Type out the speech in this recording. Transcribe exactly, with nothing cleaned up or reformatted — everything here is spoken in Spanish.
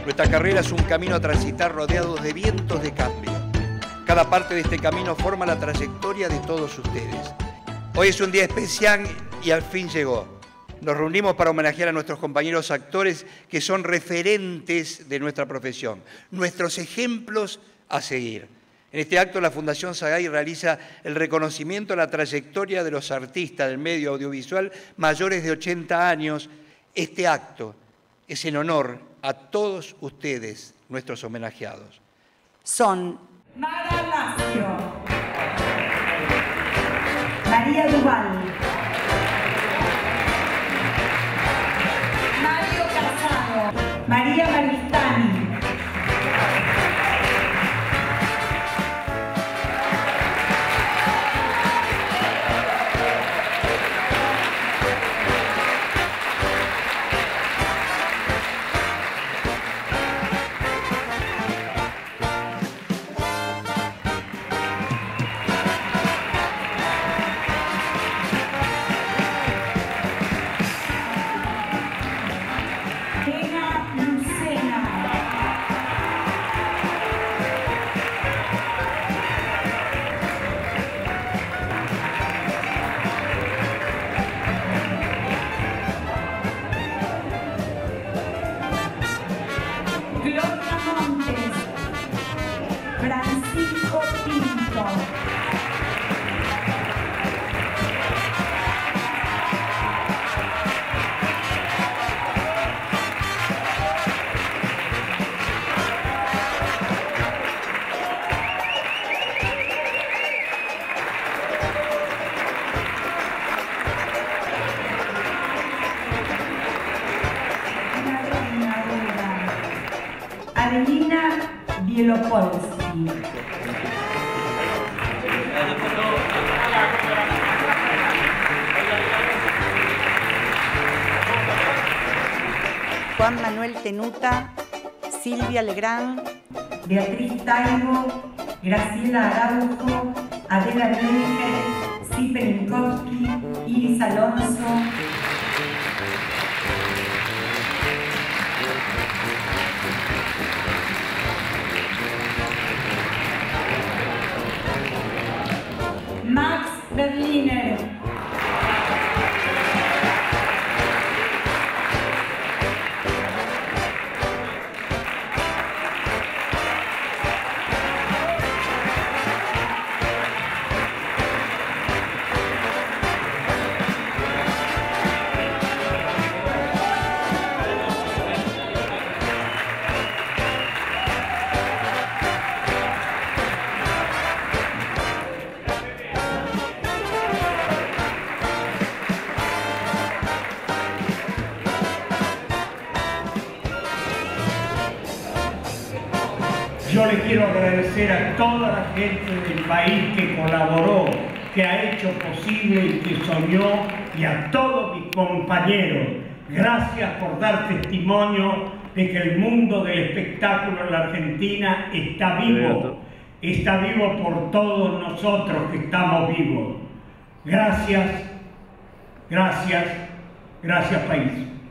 Nuestra carrera es un camino a transitar rodeados de vientos de cambio. Cada parte de este camino forma la trayectoria de todos ustedes. Hoy es un día especial y al fin llegó. Nos reunimos para homenajear a nuestros compañeros actores que son referentes de nuestra profesión, nuestros ejemplos a seguir. En este acto, la Fundación Sagay realiza el reconocimiento a la trayectoria de los artistas del medio audiovisual mayores de ochenta años. Este acto es en honor a todos ustedes, nuestros homenajeados. Son Mara Lacio, María Duval, Mario Casado, María Maristani, Francisco Pinto, Adelina Bielopolski. Juan Manuel Tenuta, Silvia Legrand, Beatriz Taibo, Graciela Araujo, Adela Reyes, Zipe Minkowski, Iris Alonso, Max Berliner, Yo le quiero agradecer a toda la gente del país que colaboró, que ha hecho posible y que soñó, y a todos mis compañeros. Gracias por dar testimonio de que el mundo del espectáculo en la Argentina está vivo. Está vivo por todos nosotros que estamos vivos. Gracias, gracias, gracias país.